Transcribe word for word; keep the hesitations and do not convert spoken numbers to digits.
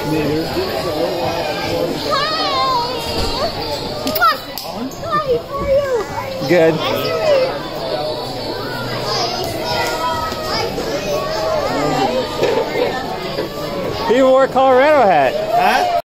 Neither. Hi, how are you? Good. He wore a Colorado hat. Huh?